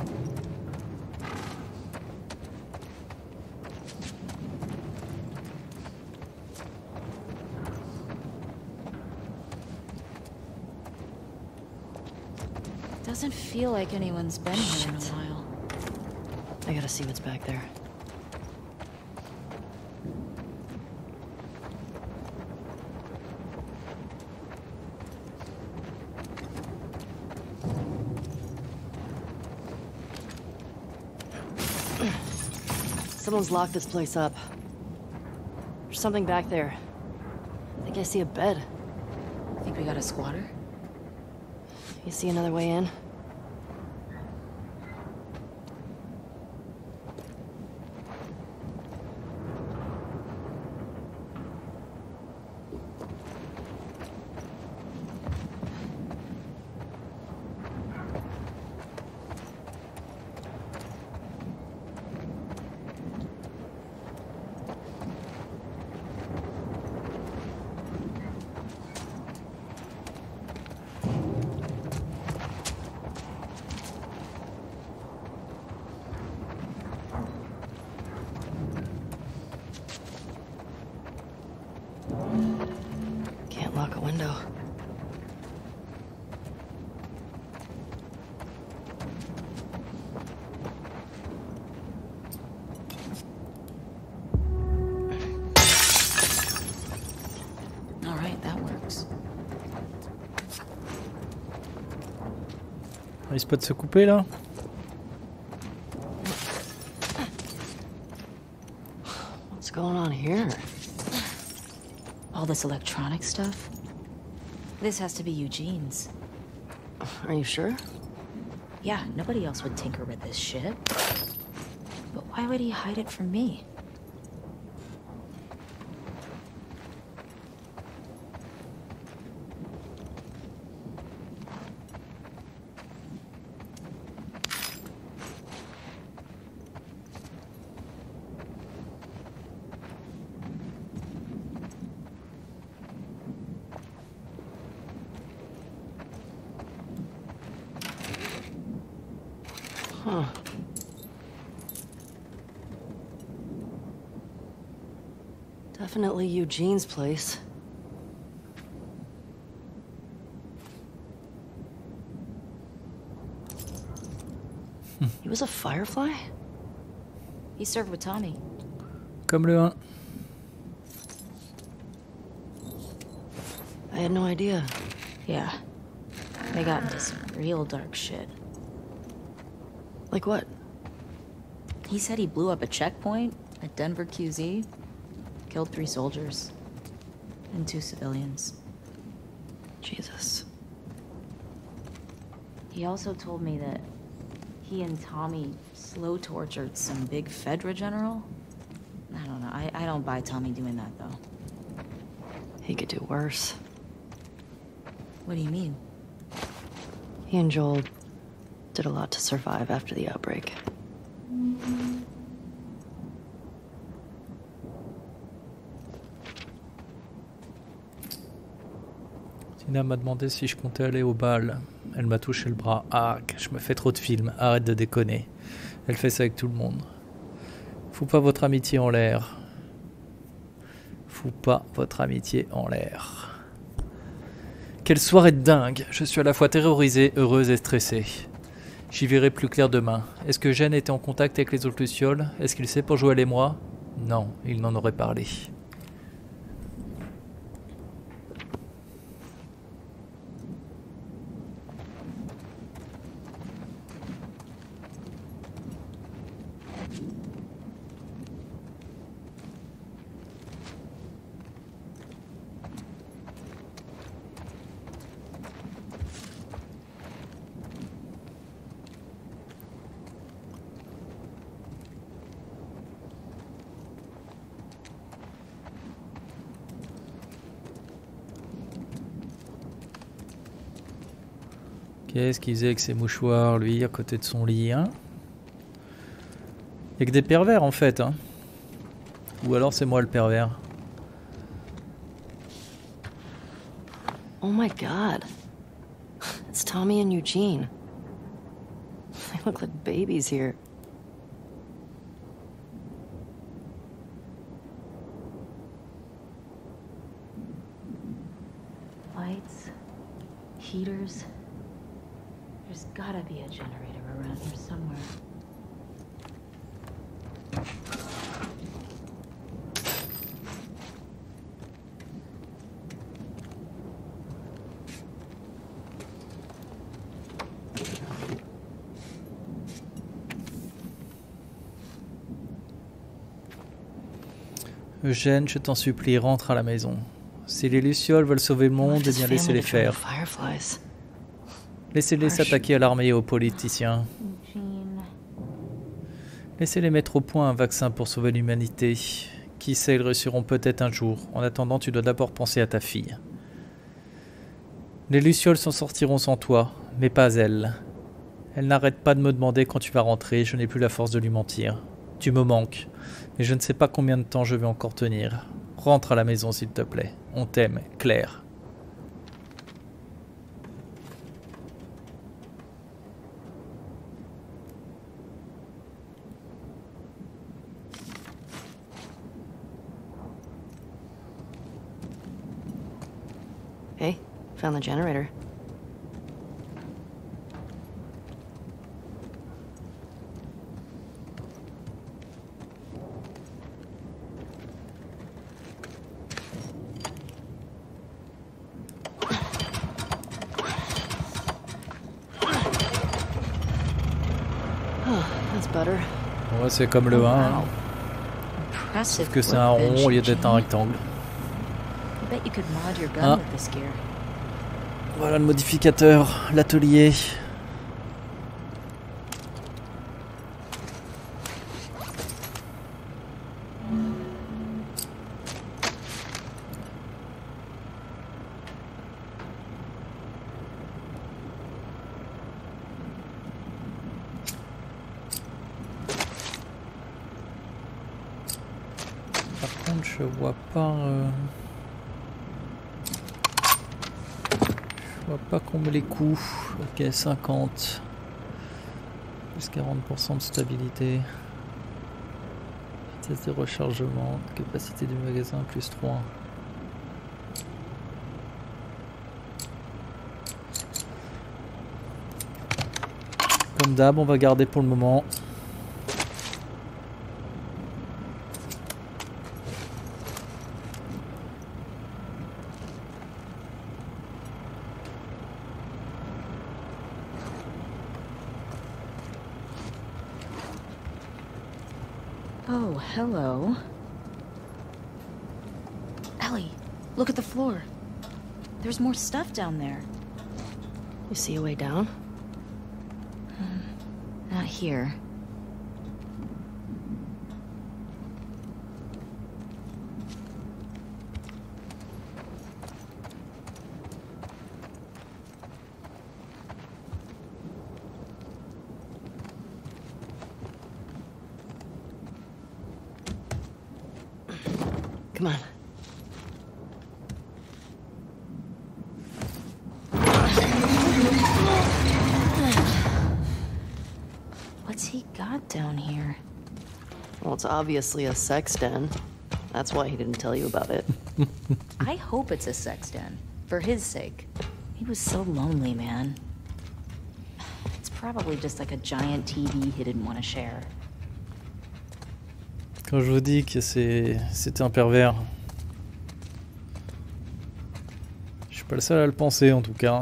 Doesn't feel like anyone's been here in a while. I gotta see what's back there. Someone's locked this place up. There's something back there. I think I see a bed. Think we got a squatter? You see another way in? Can't lock a window. All right, that works. Il risque pas de se couper là. What's going on here? All this electronic stuff? This has to be Eugene's. Are you sure? Yeah, nobody else would tinker with this shit. But why would he hide it from me? Huh. Definitely Eugene's place. He was a Firefly? He served with Tommy. Comme le 1. I had no idea. Yeah. They got into some real dark shit. Like what? He said he blew up a checkpoint at Denver QZ, killed 3 soldiers, and 2 civilians. Jesus. He also told me that he and Tommy slow tortured some big Fedra general. I don't know. I don't buy Tommy doing that, though. He could do worse. What do you mean? He and Joel did a lot to survive after the outbreak. Tina m'a demandé si je comptais aller au bal. Elle m'a touché le bras. Ah, je me fais trop de films. Arrête de déconner. Elle fait ça avec tout le monde. Fous pas votre amitié en l'air. Fous pas votre amitié en l'air. Quelle soirée de dingue. Je suis à la fois terrorisée, heureuse et stressée. J'y verrai plus clair demain. Est-ce que Jen était en contact avec les autres lucioles? Est-ce qu'il sait pour Joël et moi? Non, il n'en aurait parlé. Qu'est-ce qu'il faisait avec ses mouchoirs, lui, à côté de son lit, hein? Il y a que des pervers, en fait, hein? Ou alors c'est moi le pervers. Oh my god. It's Tommy and Eugene. They look like babies here. Lights, heaters. There's gotta be a generator around here somewhere. Eugène, je t'en supplie, rentre à la maison. Si les Lucioles veulent sauver le monde, eh bien laissez-les faire. Fireflies. Laissez-les s'attaquer à l'armée et aux politiciens. Eugene. Laissez-les mettre au point un vaccin pour sauver l'humanité. Qui sait, ils réussiront peut-être un jour. En attendant, tu dois d'abord penser à ta fille. Les Lucioles s'en sortiront sans toi, mais pas elle. Elle n'arrête pas de me demander quand tu vas rentrer, je n'ai plus la force de lui mentir. Tu me manques, mais je ne sais pas combien de temps je vais encore tenir. Rentre à la maison s'il te plaît. On t'aime, Claire. Hey, found the generator. Oh, that's better. Ouais, c'est comme le 1, hein. Impressive Sauf que c'est un rond au lieu d'être un rectangle. I bet you could mod your gun Ah. with this gear. Voilà le modificateur, l'atelier. Par contre, je vois pas. Je vois pas qu'on me les coups. Ok, 50. Plus 40% de stabilité. Vitesse de rechargement. Capacité du magasin plus 3. Comme d'hab, on va garder pour le moment. Oh, hello. Ellie, look at the floor. There's more stuff down there. You see a way down? Not here. Come on. What's he got down here? Well, it's obviously a sex den. That's why he didn't tell you about it. I hope it's a sex den. For his sake. He was so lonely, man. It's probably just like a giant TV he didn't want to share. Quand je vous dis que c'était un pervers. Je suis pas le seul à le penser en tout cas.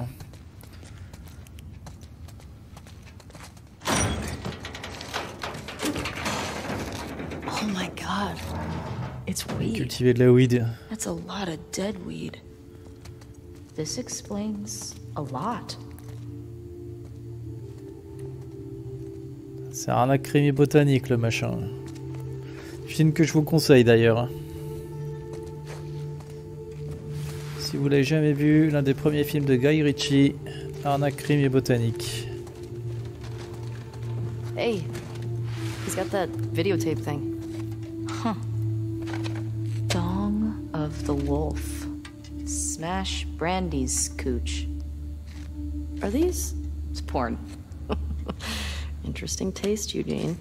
Oh my god. It's weed. Cultiver de la weed. That's a lot of dead weed. This explains a lot. C'est un acrimie botanique le machin. Film que je vous conseille d'ailleurs. Si vous l'avez jamais vu, l'un des premiers films de Guy Ritchie, Arnaque, crime et botanique. Hey, he's got that videotape thing. Dong of the Wolf. Smash Brandy's cooch. Are these? It's porn. Interesting taste, Eugene.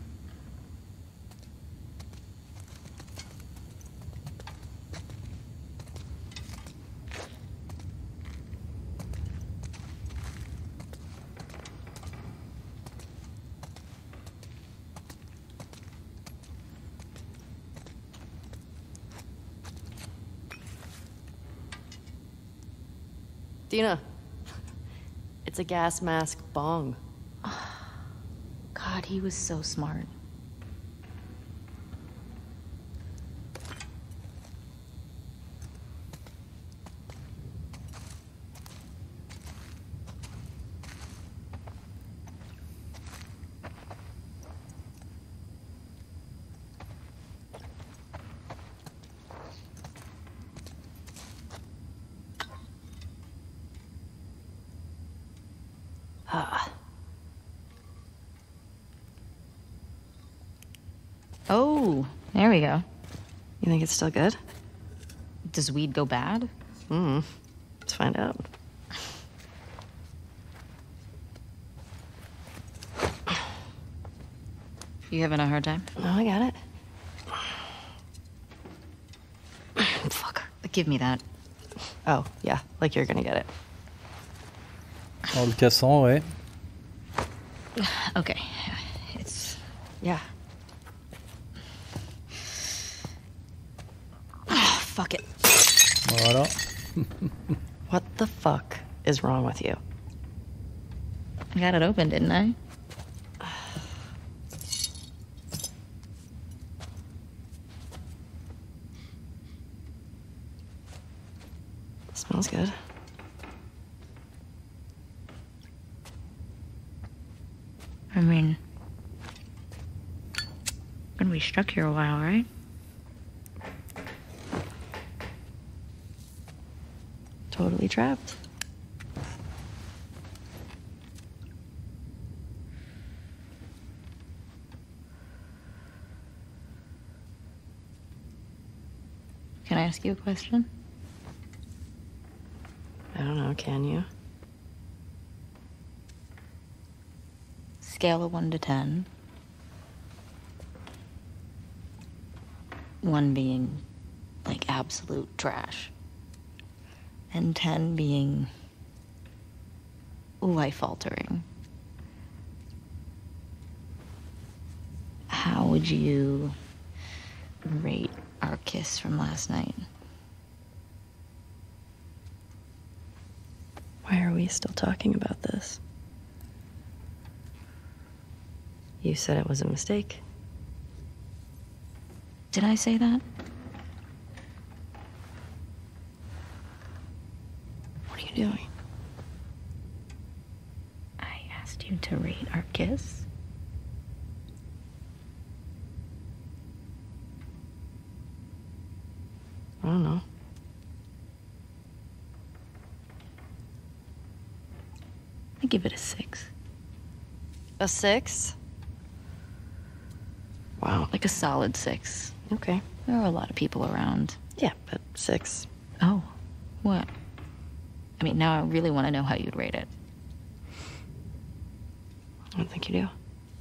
Dina, it's a gas mask bong. God, he was so smart. Oh, there we go. You think it's still good? Does weed go bad? Let's find out. You having a hard time? No, I got it. Fuck. Give me that. Oh, yeah, like you're gonna get it. En le cassant, ouais. Okay. It's... Yeah. Oh, fuck it. Voilà. What the fuck is wrong with you? I got it open, didn't I? Smells good. I mean... Gonna be stuck here a while, right? Totally trapped. Can I ask you a question? I don't know, can you? Scale of 1 to 10. 1 being, like, absolute trash. And 10 being life-altering. How would you rate our kiss from last night? Why are we still talking about this? You said it was a mistake. Did I say that? What are you doing? I asked you to rate our kiss. I don't know. I give it a 6. A 6? Wow. Like a solid 6. Okay. There were a lot of people around. Yeah, but 6. Oh, what? I mean, now I really want to know how you'd rate it. I don't think you do.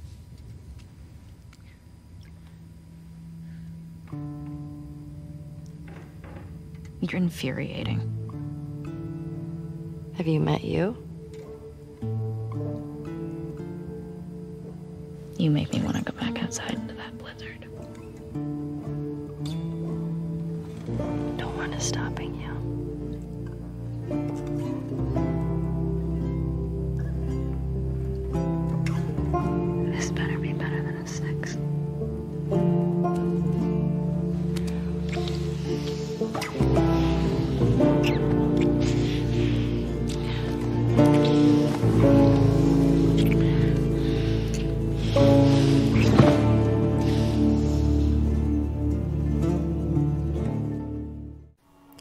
You're infuriating. Have you met you? You make me want to go back outside into that blizzard. No one is stopping you. This better be better than a 6.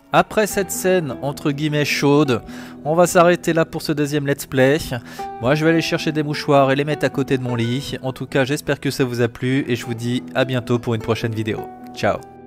Après cette scène entre guillemets chaude, on va s'arrêter là pour ce deuxième let's play. Moi je vais aller chercher des mouchoirs et les mettre à côté de mon lit. En tout cas j'espère que ça vous a plu et je vous dis à bientôt pour une prochaine vidéo. Ciao.